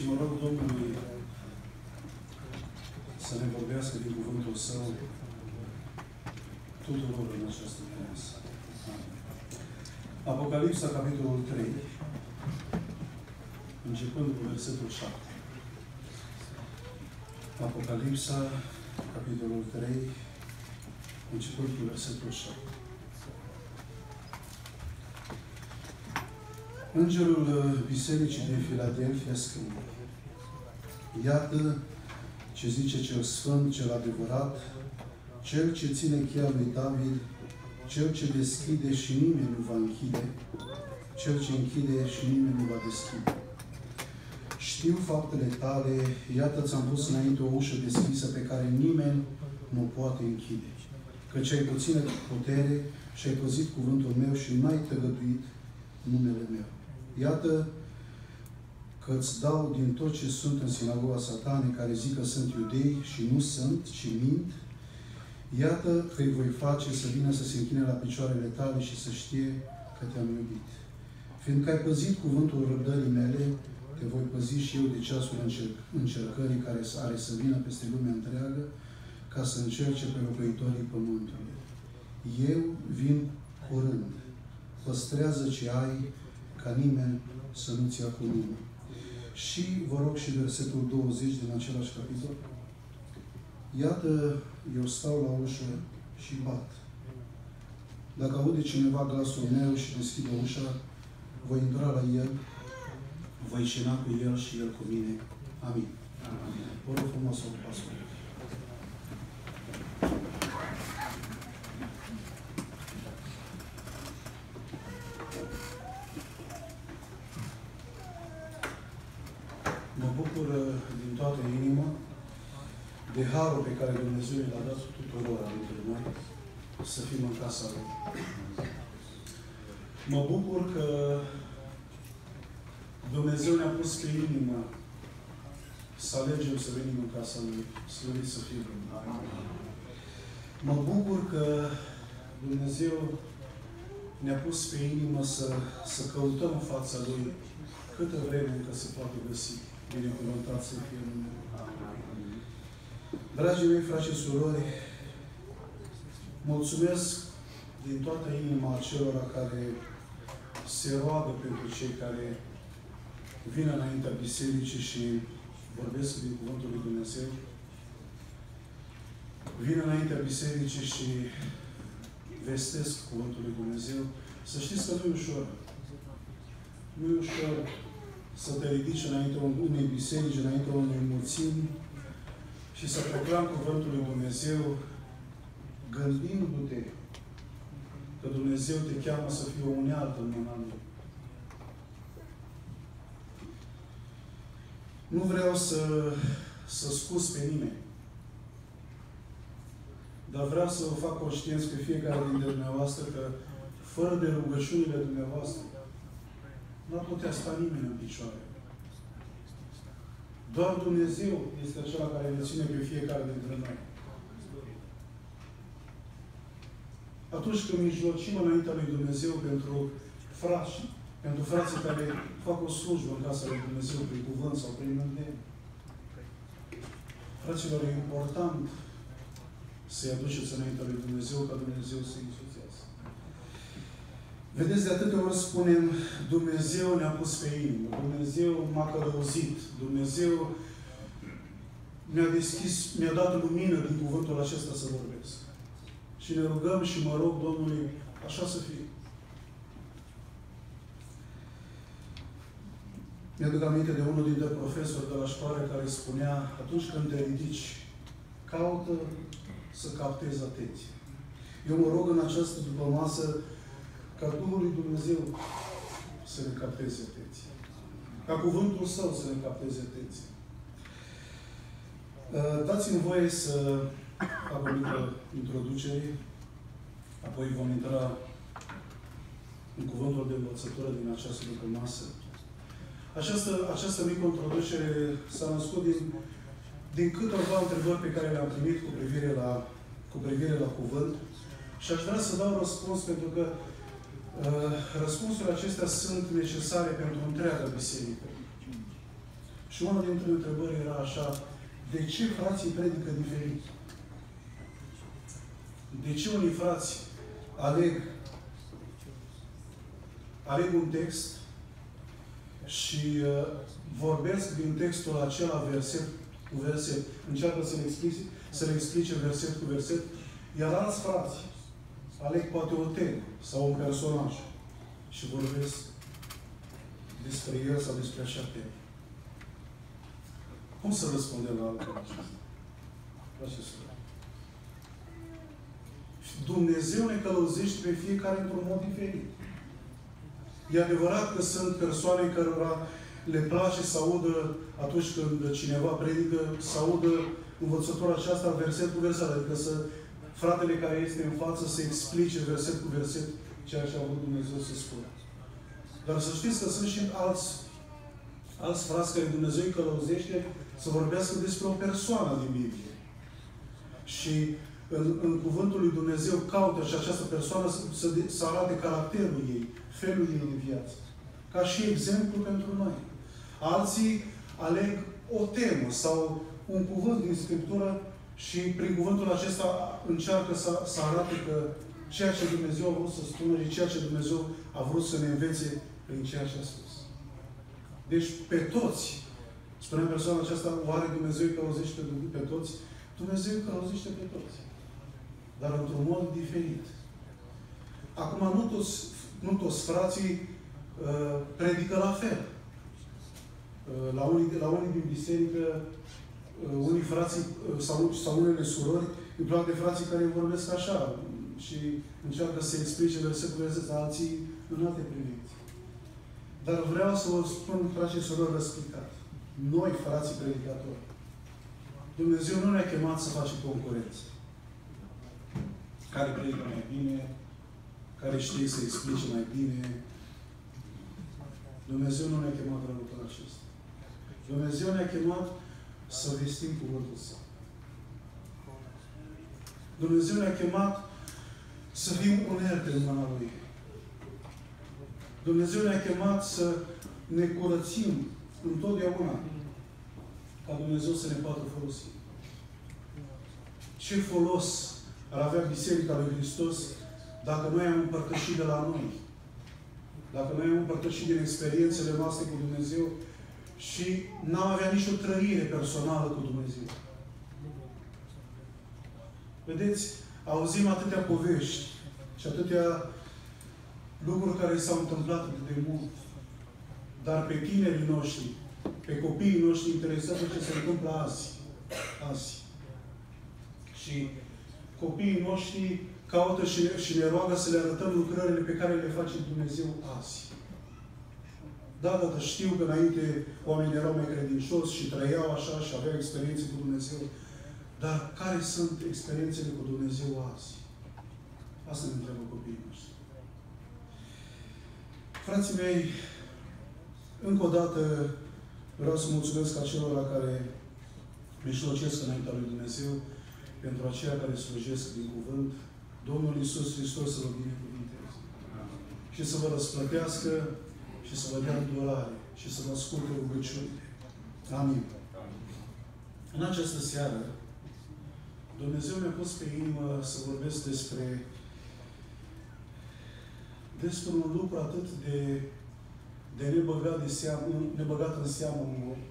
Și mă rog Domnului să ne vorbească din cuvântul Său tuturor în această clasă. Apocalipsa, capitolul 3, începând cu versetul 7. Apocalipsa, capitolul 3, începând cu versetul 7. Îngerul Bisericii din Filadelfia scrie: Iată ce zice cel Sfânt, cel adevărat, cel ce ține cheia lui David, cel ce deschide și nimeni nu va închide, cel ce închide și nimeni nu va deschide. Știu faptele tale, iată ți-am pus înainte o ușă deschisă pe care nimeni nu poate închide. Căci ai puțină putere și ai păzit cuvântul meu și n-ai tăgăduit numele meu. Iată că îți dau din tot ce sunt în sinagoga Satanei, care zic că sunt iudei și nu sunt, ci mint. Iată că îi voi face să vină să se închine la picioarele tale și să știe că te-am iubit. Fiindcă ai păzit cuvântul răbdării mele, te voi păzi și eu de ceasul încercării care are să vină peste lumea întreagă, ca să încerce pe locuitorii pământului. Eu vin curând. Păstrează ce ai, ca nimeni să nu-ți ia cu lume. Și vă rog și versetul 20 din același capitol. Iată, eu stau la ușă și bat. Dacă aude cineva glasul meu și deschide ușa, voi intra la el, voi cena cu el și el cu mine. Amin. Vă rog frumos să o pasă. Mă bucur din toată inima de harul pe care Dumnezeu l-a dat tuturor dintre noi să fim în casa Lui. Mă bucur că Dumnezeu ne-a pus pe inimă să alegem să venim în casa Lui. Slăvit să fie Dumnezeu. Mă bucur că Dumnezeu ne-a pus pe inimă să căutăm în fața Lui câtă vreme încă se poate găsi. Binecuvântat să fie numele. Dragii mei, frați și surori, mulțumesc din toată inima acelora care se roagă pentru cei care vin înaintea bisericii și vorbesc din Cuvântul lui Dumnezeu. Vin înaintea bisericii și vestesc Cuvântul lui Dumnezeu. Să știți că nu e ușor. Nu e ușor să te ridici înainte unei biserici, înainte unei mulțimi și să proclam Cuvântul lui Dumnezeu gândindu-te că Dumnezeu te cheamă să fii o unealtă în mâna Lui. Nu vreau să scuz pe nimeni, dar vreau să vă fac conștienți pe fiecare dintre dumneavoastră că fără de rugăciunile dumneavoastră nu ar putea sta nimeni în picioare. Doar Dumnezeu este acela care ne ține pe fiecare dintre noi. Atunci când mijlocim înaintea lui Dumnezeu pentru frații care fac o slujbă în casa lui Dumnezeu prin cuvânt sau prin îndemn. Fraților, e important să-i aduceți înaintea lui Dumnezeu ca Dumnezeu să-i însuțească. Vedeți, de atâtea ori spunem, Dumnezeu ne-a pus pe inimă, Dumnezeu m-a călăuzit, Dumnezeu mi-a dat lumină din cuvântul acesta să vorbesc. Și ne rugăm și mă rog Domnului, așa să fie. Mi-aduc aminte de unul dintre profesori de la școală care spunea, atunci când te ridici, caută să captezi atenția. Eu mă rog în această dupămasă ca Duhul lui Dumnezeu să ne capteze atenția. Ca cuvântul Său să ne capteze atenția. Dați-mi voie să fac o mică introducere, apoi vom intra în cuvântul de învățătură din această dupămasă. Această mică introducere s-a născut din câteva întrebări pe care le-am primit cu privire la cuvânt și aș vrea să dau răspuns pentru că răspunsurile acestea sunt necesare pentru întreaga biserică. Și una dintre întrebări era așa: de ce frații predică diferit? De ce unii frați aleg un text și vorbesc din textul acela verset cu verset, încearcă să le explice verset cu verset, iar alți frați aleg poate o temă sau un personaj și vorbesc despre el sau despre așa temă. Cum să răspundem la lucrul acesta? Dumnezeu ne călăuzește pe fiecare într-un mod diferit. E adevărat că sunt persoane cărora le place să audă, atunci când cineva predică, să audă învățătura aceasta verset cu verset. Adică fratele care este în față să explice verset cu verset ceea ce a vrut Dumnezeu să spună. Dar să știți că sunt și alți frați care Dumnezeu îi călăuzește să vorbească despre o persoană din Biblie. Și în Cuvântul lui Dumnezeu caută și această persoană să arate caracterul ei, felul ei de viață. Ca și exemplu pentru noi. Alții aleg o temă sau un cuvânt din Scriptură și prin cuvântul acesta încearcă să arate că ceea ce Dumnezeu a vrut să spună și ceea ce Dumnezeu a vrut să ne învețe prin ceea ce a spus. Deci pe toți, spunea persoana aceasta, oare Dumnezeu îi călăuzește pe toți? Dumnezeu îi călăuzește pe toți. Dar într-un mod diferit. Acum, nu toți frații predică la fel. La unii din biserică, unii frații sau unele surori, îi plac de frații care vorbesc așa și încearcă să explice verset cu verset, alții în alte privințe. Dar vreau să vă spun, frații și surori, răspicat. Noi, frații predicatori, Dumnezeu nu ne-a chemat să facem concurență. Care predică mai bine, care știe să explice mai bine. Dumnezeu nu ne-a chemat la lucrul acesta. Dumnezeu ne-a chemat să vestim cuvântul Său. Dumnezeu ne-a chemat să fim unerte în mâna Lui. Dumnezeu ne-a chemat să ne curățim întotdeauna ca Dumnezeu să ne poată folosi. Ce folos ar avea Biserica lui Hristos dacă noi am împărtășit de la noi? Dacă noi am împărtășit din experiențele noastre cu Dumnezeu și n-am avea nicio trăire personală cu Dumnezeu. Vedeți, auzim atâtea povești și atâtea lucruri care s-au întâmplat atât de mult. Dar pe tinerii noștri, pe copiii noștri interesează ce se întâmplă azi. Și copiii noștri caută și ne roagă să le arătăm lucrările pe care le face Dumnezeu azi. Da, știu că înainte oamenii erau mai credincioși și trăiau așa și aveau experiențe cu Dumnezeu. Dar care sunt experiențele cu Dumnezeu azi? Asta ne întreabă copiii noștri. Frații mei, încă o dată vreau să mulțumesc acelora care mijlocesc înaintea lui Dumnezeu pentru aceia care slujesc din cuvânt. Domnul Iisus Hristos să vă binecuvinteze. Și să vă răsplătească și să vă dea îndurare și să vă asculte rugăciunile. Amin. În această seară, Dumnezeu mi-a pus pe inimă să vorbesc despre un lucru atât de nebăgat în seamă uneori,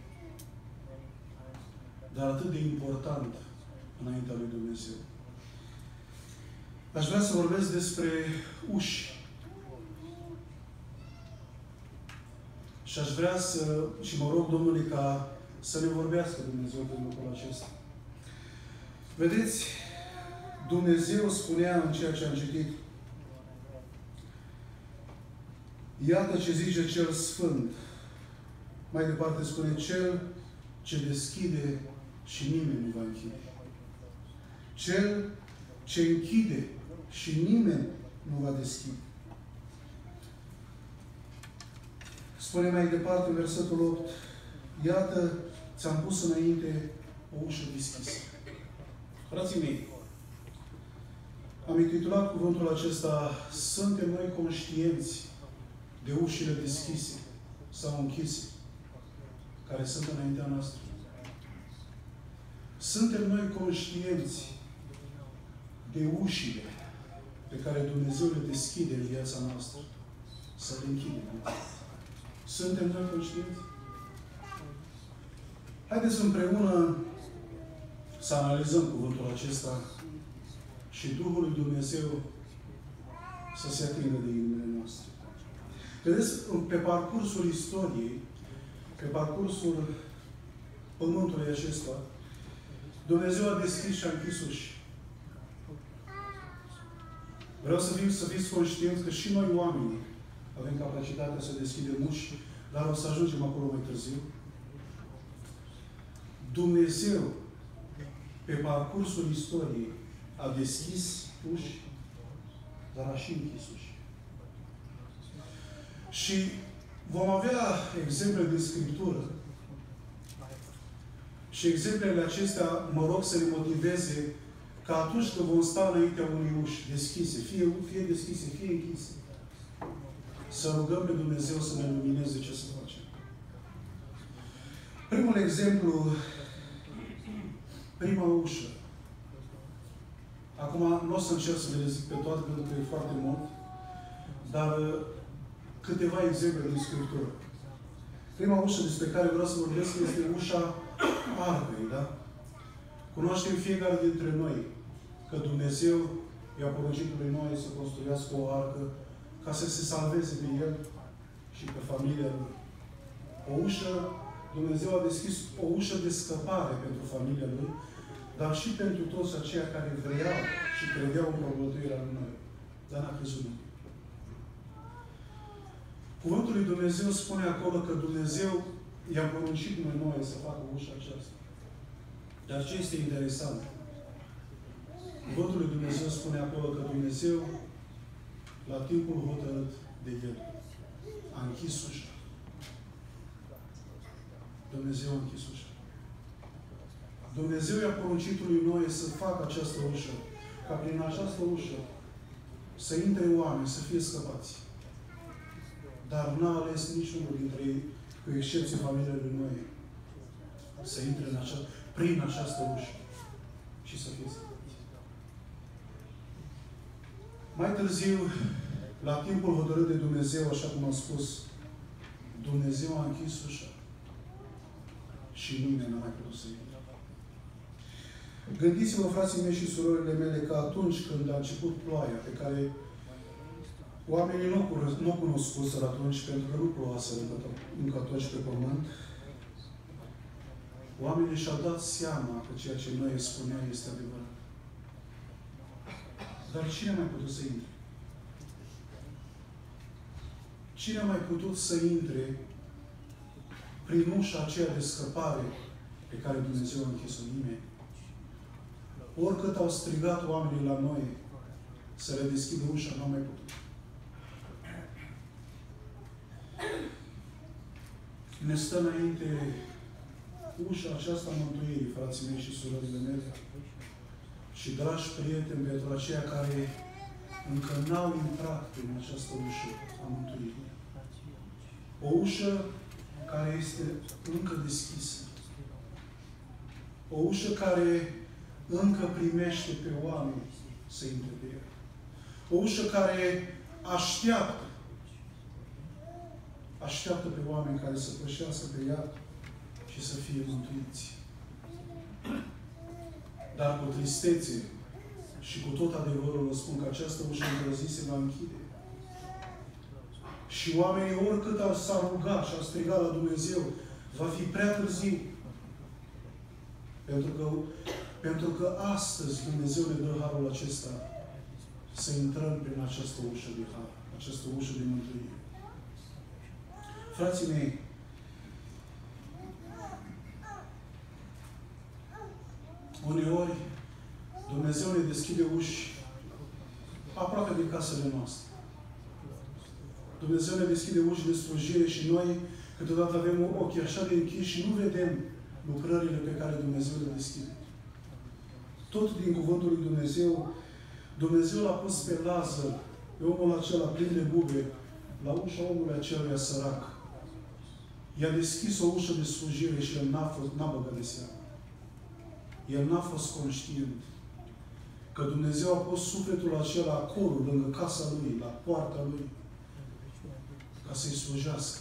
dar atât de important înaintea lui Dumnezeu. Aș vrea să vorbesc despre uși. Și aș vrea și mă rog Domnului ca să ne vorbească Dumnezeu pe lucrul acesta. Vedeți, Dumnezeu spunea în ceea ce am citit, iată ce zice Cel Sfânt. Mai departe spune, Cel ce deschide și nimeni nu va închide. Cel ce închide și nimeni nu va deschide. Spune mai departe în versetul 8, iată, ți-am pus înainte o ușă deschisă. Frații mei, am intitulat cuvântul acesta, suntem noi conștienți de ușile deschise sau închise care sunt înaintea noastră. Suntem noi conștienți de ușile pe care Dumnezeu le deschide în viața noastră, să le închidem. Suntem noi conștienți? Haideți împreună să analizăm cuvântul acesta și Duhul lui Dumnezeu să se atingă de inimile noastre. Vedeți, pe parcursul istoriei, pe parcursul pământului acesta, Dumnezeu a deschis și a închis uși. Vreau să fiți conștienți că și noi oamenii avem capacitatea să deschidem uși, dar o să ajungem acolo mai târziu. Dumnezeu, pe parcursul istoriei, a deschis uși, dar a și închis uși. Și vom avea exemple din Scriptură. Și exemplele acestea, mă rog să ne motiveze că atunci când vom sta înaintea unei uși deschise, fie deschise, fie închise, să rugăm pe Dumnezeu să ne lumineze ce să facem. Primul exemplu, prima ușă. Acum nu o să încerc să le zic pe toate, pentru că e foarte mult, dar câteva exemple din Scriptură. Prima ușă despre care vreau să vorbesc este ușa arcăi, da? Cunoaștem fiecare dintre noi că Dumnezeu i-a poruncit lui Noe să construiască o arcă ca să se salveze pe el și pe familia lui. O ușă, Dumnezeu a deschis o ușă de scăpare pentru familia lui, dar și pentru toți aceia care vreau și credeau în propovăduirea lui Noe. Dar n-a crezut nimic. Cuvântul lui Dumnezeu spune acolo că Dumnezeu i-a poruncit lui Noe să facă ușa aceasta. Dar ce este interesant? Cuvântul lui Dumnezeu spune acolo că Dumnezeu, la timpul hotărât de el, a închis ușa. Dumnezeu a închis ușa. Dumnezeu i-a poruncit lui Noe să facă această ușă, ca prin această ușă să intre oameni, să fie scăpați. Dar n-a ales niciunul dintre ei, cu excepție familiei lui Noe, să intre prin această ușă și să fie scăpați. Mai târziu, la timpul hotărât de Dumnezeu, așa cum am spus, Dumnezeu a închis ușa și nimeni n-a mai putut să intre. Gândiți-vă, frații mei și surorile mele, că atunci când a început ploaia, pe care oamenii nu cunoscuseră atunci, pentru că nu plouaseră încă atunci pe pământ, oamenii și-au dat seama că ceea ce noi spunea este adevărat. Dar cine a mai putut să intre? Cine a mai putut să intre prin ușa aceea de scăpare pe care Dumnezeu a închis-o? Nimeni. Oricât au strigat oamenii la noi să le deschidă ușa, nu au mai putut. Ne stă înainte ușa aceasta mântuirii, frații mei și surorile mele. Și, dragi prieteni, pentru aceia care încă n-au intrat prin această ușă a mântuirii. O ușă care este încă deschisă. O ușă care încă primește pe oameni să intre pe ea. O ușă care așteaptă pe oameni care să pășească pe ea și să fie mântuiți. Dar cu tristețe și cu tot adevărul vă spun că această ușă într-o zi se va închide. Și oamenii, oricât s-au rugat și au strigat la Dumnezeu, va fi prea târziu. Pentru că astăzi Dumnezeu ne dă harul acesta să intrăm prin această ușă de har, această ușă de mântuire. Frații mei, uneori, Dumnezeu ne deschide uși aproape de casele noastre. Dumnezeu ne deschide uși de slujire și noi câteodată avem ochii așa de închiși și nu vedem lucrările pe care Dumnezeu le deschide. Tot din cuvântul lui Dumnezeu, Dumnezeu l-a pus pe Lazar, pe omul acela plin de bube, la ușa omului aceluia sărac. I-a deschis o ușă de slujire și el n-a băgat de seamă. El n-a fost conștient că Dumnezeu a pus sufletul acela acolo, lângă casa lui, la poarta lui, ca să-i slujească.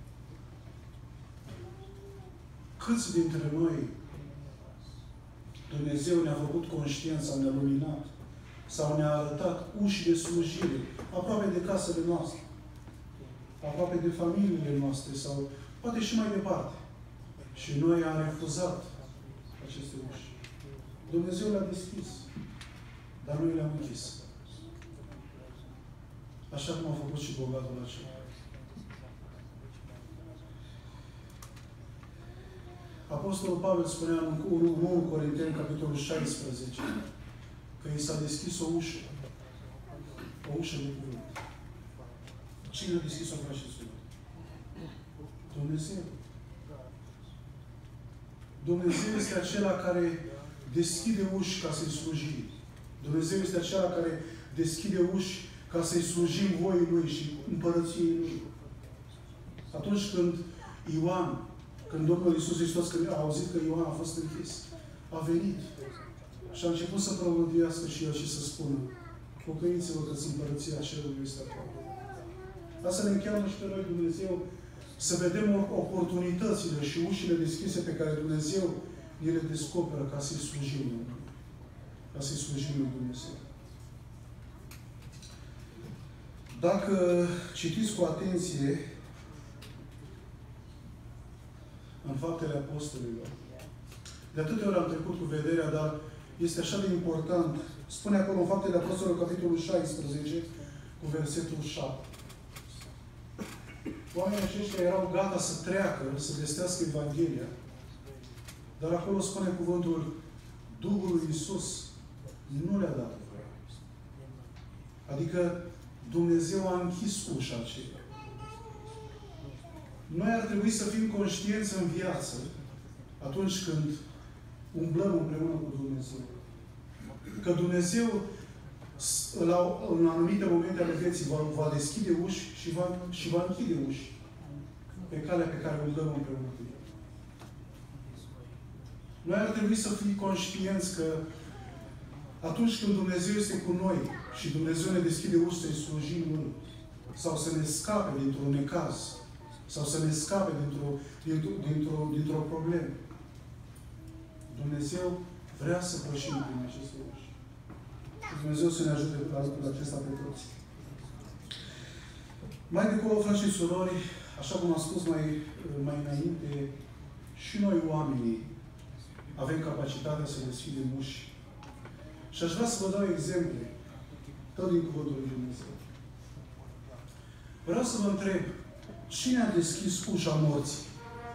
Câți dintre noi Dumnezeu ne-a făcut conștient sau ne-a luminat sau ne-a arătat uși de slujire aproape de casele noastre, aproape de familiile noastre sau poate și mai departe. Și noi am refuzat aceste uși. Dumnezeu le-a deschis, dar noi le-am închis. Așa cum a făcut și bogatul acela. Apostolul Pavel spunea în 1 Corinteni, capitolul 16, că i s-a deschis o ușă. O ușă de cuvânt. Cine a deschis-o, frate și surori? Dumnezeu. Dumnezeu este acela care deschide uși ca să-i slujim. Dumnezeu este acela care deschide uși ca să-i slujim voii Lui și împărăției Lui. Atunci când Domnul Iisus Hristos, când a auzit că Ioan a fost închis, a venit și a început să prăvăduiască și el și să spună: pocăiți-vă că împărăția cerului este aproape. Asta ne încheamnă și pe noi Dumnezeu să vedem oportunitățile și ușile deschise pe care Dumnezeu ni le descoperă ca să-i slujim. Ca să-i slujim lui Dumnezeu. Dacă citiți cu atenție în Faptele Apostolilor, de atâtea ori am trecut cu vederea, dar este așa de important. Spune acolo în Faptele Apostolilor, capitolul 16, cu versetul 7. Oamenii aceștia erau gata să treacă, să vestească Evanghelia. Dar acolo spune cuvântul: Duhul lui Iisus nu le-a dat voie. Adică Dumnezeu a închis ușa aceea. Noi ar trebui să fim conștienți în viață atunci când umblăm împreună cu Dumnezeu. Că Dumnezeu în anumite momente ale vieții va deschide uși și va închide uși pe calea pe care o dăm împreună cu El. Noi ar trebui să fim conștienți că atunci când Dumnezeu este cu noi și Dumnezeu ne deschide uși să-i slujim Lui, sau să ne scape dintr-un necaz, sau să ne scape dintr-o problemă, Dumnezeu vrea să pășim prin aceste uși. Și Dumnezeu să ne ajute la acesta pe toți. Mai de acolo, frați și surori, așa cum am spus mai înainte, și noi oamenii avem capacitatea să deschidem uși. Și aș vrea să vă dau exemple, tot din Cuvântul lui Dumnezeu. Vreau să vă întreb, cine a deschis ușa morții?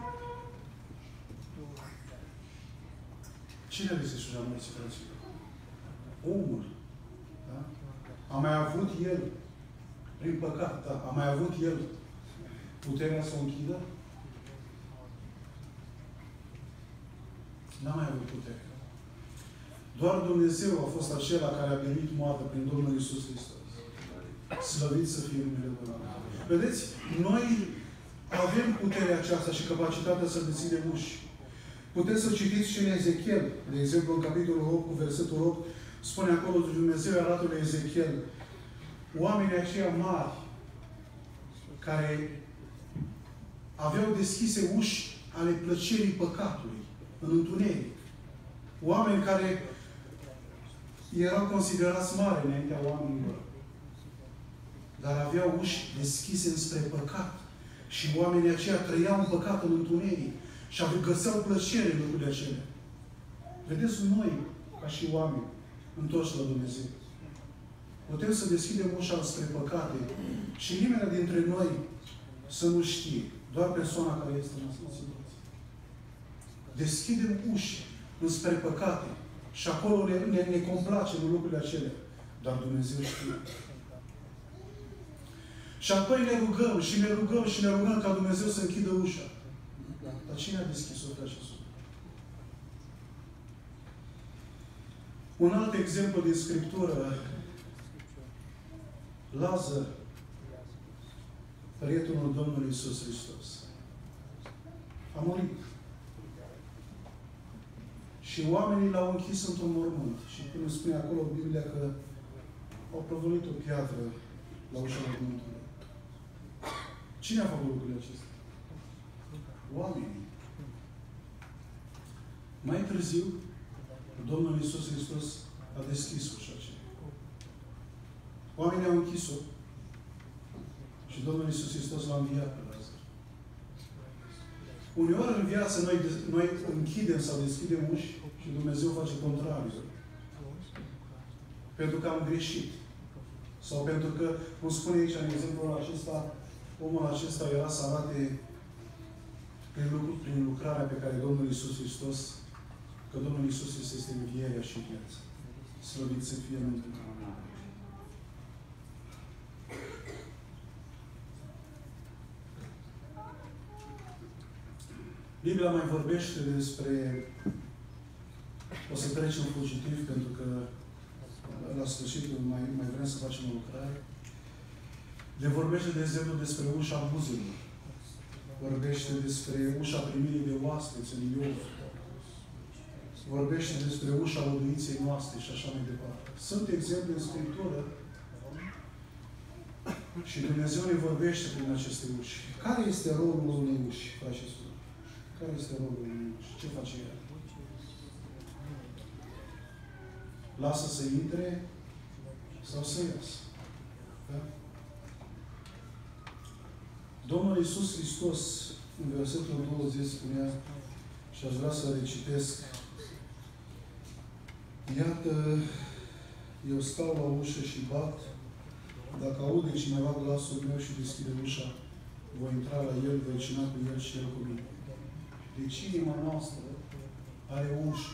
Cine a deschis ușa morții, fraților? Omul. Da? A mai avut el, prin păcat, da? A mai avut el puterea să o închidă? N-a mai avut putere. Doar Dumnezeu a fost acela care a biruit moartea prin Domnul Iisus Hristos. Slăvit să fie numele Domnului. Vedeți? Noi avem puterea aceasta și capacitatea să deschidem uși. Puteți să citiți și în Ezechiel. De exemplu, în capitolul 8, cu versetul 8, spune acolo, Dumnezeu arată lui Ezechiel oamenii aceia mari care aveau deschise uși ale plăcerii păcatului în întuneric. Oameni care erau considerați mari înaintea oamenilor, dar aveau uși deschise înspre păcat. Și oamenii aceia trăiau în păcat, în întuneric. Și găseau plăcere în lucrurile acelea. Vedeți, noi, ca și oameni, întorși la Dumnezeu, putem să deschidem ușa spre păcate și nimeni dintre noi să nu știe. Doar persoana care este în asculție. Deschidem uși înspre păcate și acolo ne complace în lucrurile acelea. Dar Dumnezeu știe. Și apoi ne rugăm și ne rugăm și ne rugăm ca Dumnezeu să închidă ușa. Dar cine a deschis-o pe acest lucru? Un alt exemplu din Scriptură, Lazar, prietenul Domnului Iisus Hristos. A murit. Și oamenii l-au închis într-un mormânt. Și când îmi spune acolo Biblia că au prăvălit o piatră la ușa mormântului. Cine a făcut lucrurile acestea? Oamenii. Mai târziu, Domnul Iisus Hristos a deschis ușa aceea. Oamenii au închis-o și Domnul Iisus Hristos l-a înviat pe Lazar. Uneori în viață noi închidem sau deschidem uși și Dumnezeu face contrariul. Pentru că am greșit. Sau pentru că, cum spune aici în exemplul acesta, omul acesta era să arate prin lucrarea pe care Domnul Iisus Hristos, că Domnul Iisus este învierea și viața. Slăvit să fie numele Lui. Biblia mai vorbește despre... O să trecem fugitiv, pentru că la sfârșit mai vrem să facem o lucrare. Le vorbește, de exemplu, despre ușa abuzului. Vorbește despre ușa primirii de oaspeți în Iov. Vorbește despre ușa loduinței noastre și așa mai departe. Sunt exemple în Scriptură și Dumnezeu ne vorbește prin aceste uși. Care este rolul unei uși, frați și surori? Care este rolul unei uși? Ce face ea? Lasă să intre sau să iasă. Da? Domnul Iisus Hristos, în versetul 20, spunea, și aș vrea să recitesc, iată, eu stau la ușă și bat, dacă aude cineva glasul meu și deschide ușa, voi intra la el, voi cina cu el și el cu mine. Deci inima noastră are o ușă.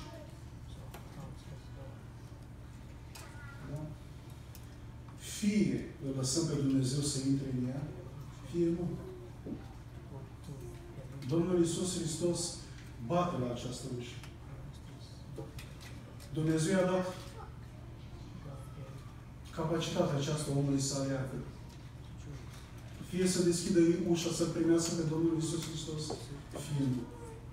Da? Fie îl lăsăm pe Dumnezeu să intre în ea, fie nu. Domnul Iisus Hristos bate la această ușă. Dumnezeu i-a dat capacitatea aceasta omului să aleagă. Fie să deschidă ușa, să primească pe Domnul Iisus Hristos, fie nu.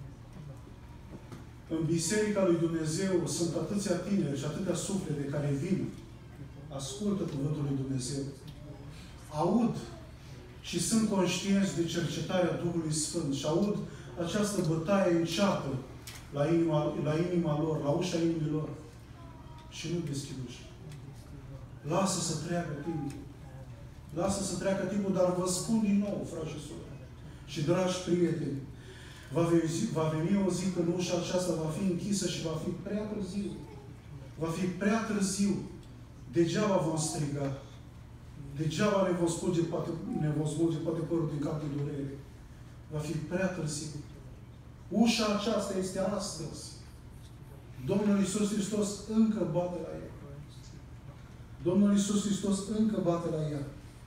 În Biserica lui Dumnezeu sunt atâția tineri și atâtea suflete care vin, ascultă Cuvântul lui Dumnezeu, aud și sunt conștienți de cercetarea Duhului Sfânt și aud această bătaie înceată la inima lor, la ușa inimilor și nu deschid ușa. Lasă să treacă timpul. Lasă să treacă timpul, dar vă spun din nou, frați și surori și dragi prieteni, va veni o zi când ușa aceasta va fi închisă și va fi prea târziu. Va fi prea târziu. Degeaba vom striga. Degeaba ne vom smulge poate părul din cap de durere. Va fi prea târziu. Ușa aceasta este astăzi. Domnul Iisus Hristos încă bate la ea. Domnul Iisus Hristos încă bate la ea.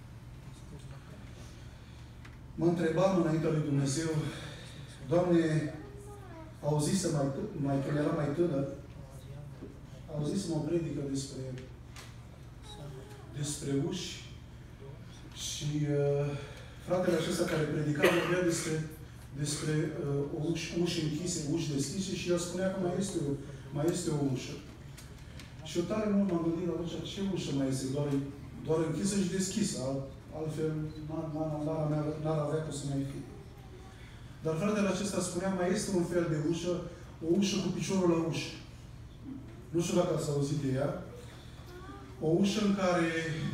Mă întrebam înaintea lui Dumnezeu, Doamne, auzisem când eram mai tânăr, auzisem o predică despre uși și fratele acesta care predica vorbea despre uși închise, uși deschise și el spunea că mai este o ușă. Și eu tare mult m-am gândit atunci, ce ușă mai este? Doar închisă și deschisă. Altfel n-ar avea cum să mai fie. Dar fratele acesta spunea, mai este un fel de ușă, o ușă cu piciorul la ușă. Nu știu dacă ați auzit de ea. O ușă în care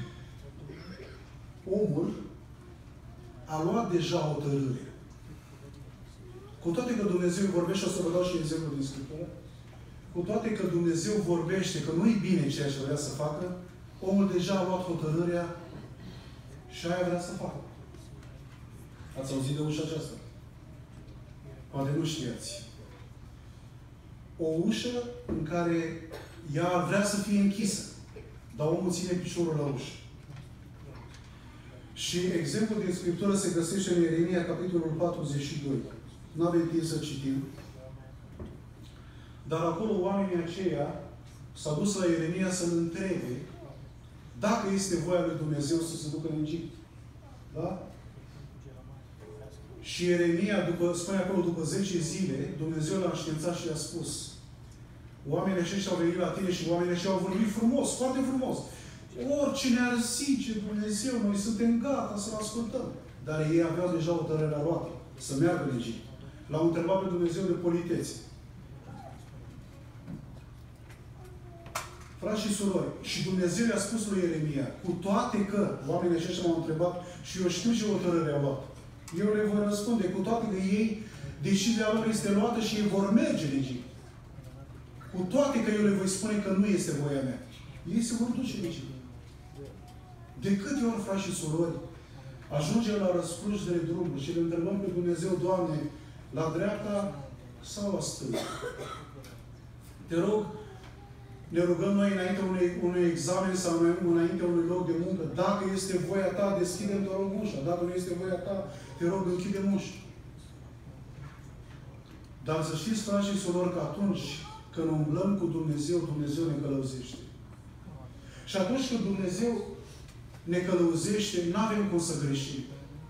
omul a luat deja hotărâre. Cu toate că Dumnezeu vorbește, o să vă dau și exemplu din Scriptură, cu toate că Dumnezeu vorbește că nu-i bine ceea ce vrea să facă, omul deja a luat hotărârea și aia vrea să facă. Ați auzit de ușa aceasta? Poate nu știați. O ușă în care ea vrea să fie închisă, dar omul ține piciorul la ușă. Și exemplul din Scriptură se găsește în Ieremia, capitolul 42. Nu avem timp să citim. Dar acolo oamenii aceia s-au dus la Ieremia să-l întrebe dacă este voia lui Dumnezeu să se ducă în Egipt. Da? Și Ieremia, spune acolo, după 10 zile, Dumnezeu l-a înștiințat și i-a spus: oamenii aceștia au venit la tine și oamenii aceștia au vorbit frumos, foarte frumos. Oricine ar zice Dumnezeu, noi suntem gata să-L ascultăm. Dar ei aveau deja o hotărâre luată, să meargă în Egipt. L-au întrebat pe Dumnezeu de politețe. Frați și surori, și Dumnezeu i-a spus lui Ieremia: cu toate că oamenii aceștia m-au întrebat și eu știu ce hotărâre au luat, eu le voi răspunde, cu toate că ei, decizia lor este luată și ei vor merge în Egipt. Cu toate că eu le voi spune că nu este voia mea, ei se vor duce în Egipt. De câte ori, frați și surori, ajungem la răscruci de drumuri și le întrebăm pe Dumnezeu: Doamne, la dreapta sau la stânga? Te rog, ne rugăm noi înainte unui examen sau înainte unui loc de muncă: dacă este voia Ta, deschide-mi, te rog, ușa. Dacă nu este voia Ta, te rog, închide-mi ușa. Dar să știți, frați și surori, că atunci când umblăm cu Dumnezeu, Dumnezeu ne călăuzește. Și atunci când Dumnezeu ne călăuzește, nu avem cum să greșim.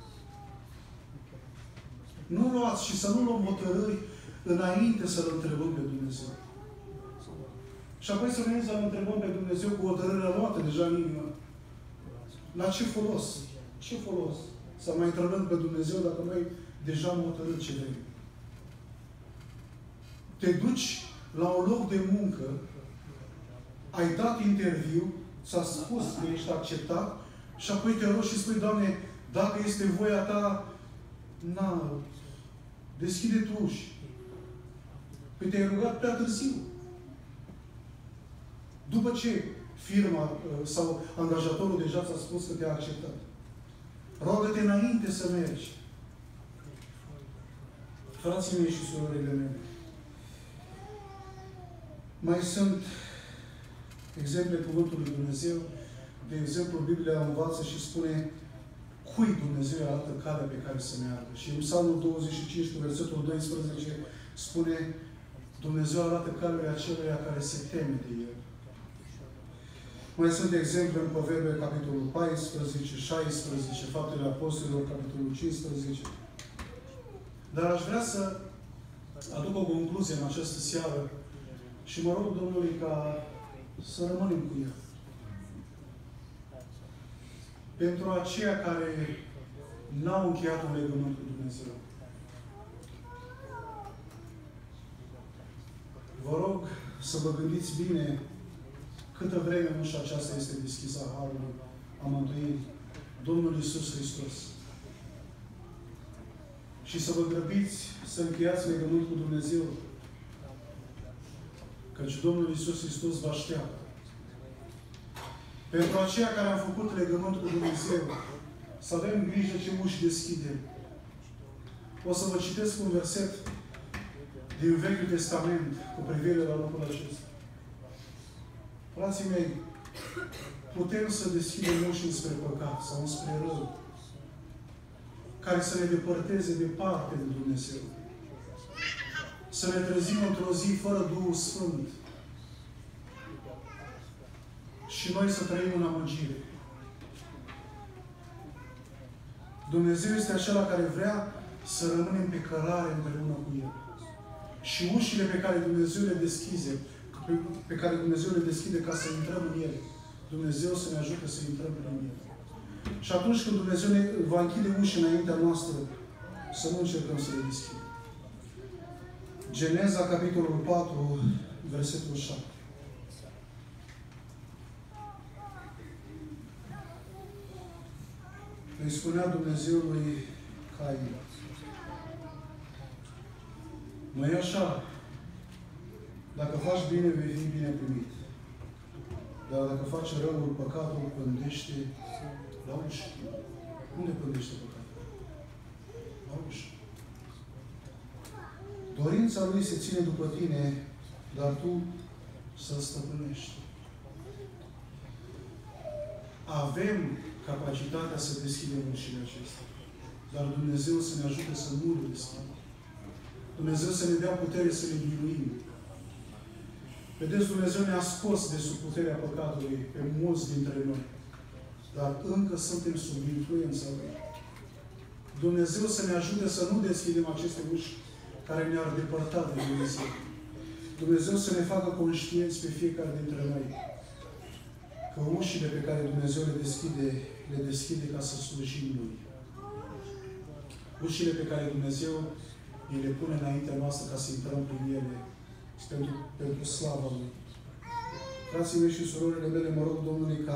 Nu luați și să nu luăm hotărâri înainte să-L întrebăm pe Dumnezeu. Și apoi să venim să-L întrebăm pe Dumnezeu cu hotărârea luată deja în inimă. La ce folos? Ce folos? Să mai întrebăm pe Dumnezeu dacă noi deja am hotărât ce vrem. Te duci la un loc de muncă, ai dat interviu, ți-a spus că ești acceptat și apoi te rogi și spui: Doamne, dacă este voia Ta, deschide Tu uși. Păi te-ai rugat prea târziu. După ce firma sau angajatorul deja ți-a spus că te-a acceptat. Roagă-te înainte să mergi. Frații mei și surorile mele, mai sunt exemple Cuvântului Lui Dumnezeu. De exemplu, Biblia învață și spune cui Dumnezeu arată calea pe care să meargă. Și în Psalmul 25, cu versetul 12, spune: Dumnezeu arată calea acelui care se teme de El. Mai sunt exemple în Proverbe, capitolul 14, 16, Faptele Apostolilor, capitolul 15. Dar aș vrea să aduc o concluzie în această seară și mă rog Domnului ca să rămânem cu El. Pentru aceia care n-au încheiat un legământ cu Dumnezeu, vă rog să vă gândiți bine câtă vreme ușa aceasta este deschisă a Harului, a mântuirii, Domnul Iisus Hristos. Și să vă grăbiți să încheiați legământ cu Dumnezeu, căci Domnul Iisus Hristos vă așteaptă. Pentru aceia care au făcut legământ cu Dumnezeu, să avem grijă ce uși deschidem. O să vă citesc un verset din Vechiul Testament cu privire la lucrul acesta. Frații mei, putem să deschidem uși înspre păcat sau înspre rău, care să ne depărteze departe de Dumnezeu. Să ne trezim într-o zi fără Duhul Sfânt și noi să trăim în amăgire. Dumnezeu este acela care vrea să rămânem pe cărare împreună cu El. Și ușile pe care Dumnezeu le deschide, ca să intrăm în ele, Dumnezeu să ne ajute să intrăm în ele. Și atunci când Dumnezeu ne va închide uși înaintea noastră, să nu încercăm să le deschidem. Geneza, capitolul 4, versetul 7. Îi spunea Dumnezeu lui Cain: nu-i așa? Dacă faci bine, vei fi bine primit. Dar dacă faci răul, păcatul pândește la ușă. Unde pândește păcatul? La ușă. Dorința lui se ține după tine, dar tu să-l stăpânești. Avem capacitatea să deschidem ușile acestea. Dar Dumnezeu să ne ajute să nu le deschidem. Dumnezeu să ne dea putere să le biruim. Vedeți, Dumnezeu ne-a scos de sub puterea păcatului pe mulți dintre noi. Dar încă suntem sub influența Lui. Dumnezeu să ne ajute să nu deschidem aceste uși care ne-ar depărta de Dumnezeu. Dumnezeu să ne facă conștienți pe fiecare dintre noi că ușile pe care Dumnezeu le deschide ca să slujim Lui. Ușile pe care Dumnezeu îi le pune înaintea noastră ca să intrăm prin ele și pentru slava Lui. Frații mei și surorile mele, mă rog Domnului ca,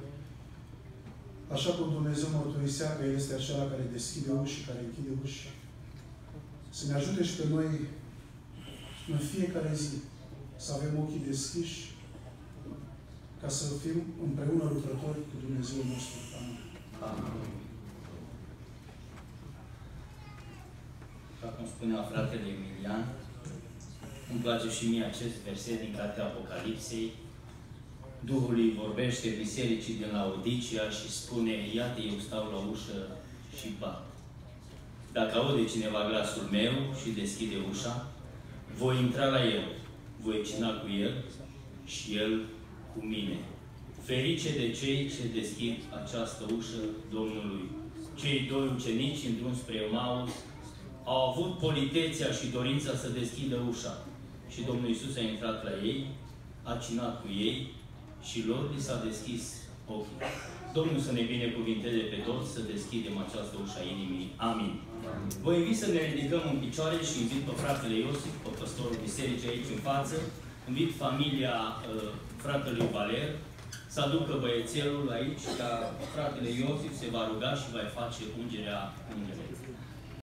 așa cum Dumnezeu mărturisea că El este acela care deschide uși și care închide uși, să ne ajute și pe noi în fiecare zi să avem ochii deschiși ca să fim împreună lucrători cu Dumnezeu nostru. Amin. Amin. Ca cum spunea fratele Emilian, îmi place și mie acest verset din cartea Apocalipsei. Duhul îi vorbește bisericii din Laodicea și spune: iată, eu stau la ușă și bat. Dacă aude cineva glasul meu și deschide ușa, voi intra la el, voi cina cu el și el cu mine. Ferice de cei ce deschid această ușă Domnului. Cei doi ucenici în drum spre Emaus au avut politețea și dorința să deschidă ușa. Și Domnul Iisus a intrat la ei, a cinat cu ei și lor li s-a deschis ochii. Domnul să ne binecuvinteze pe toți să deschidem această ușă a inimii. Amin. Vă invit să ne ridicăm în picioare și invit pe fratele Iosif, pe păstorul bisericii aici în față, invit familia fratelui Valer să aducă băiețelul aici, ca fratele Iosif se va ruga și va face ungerea ungerei.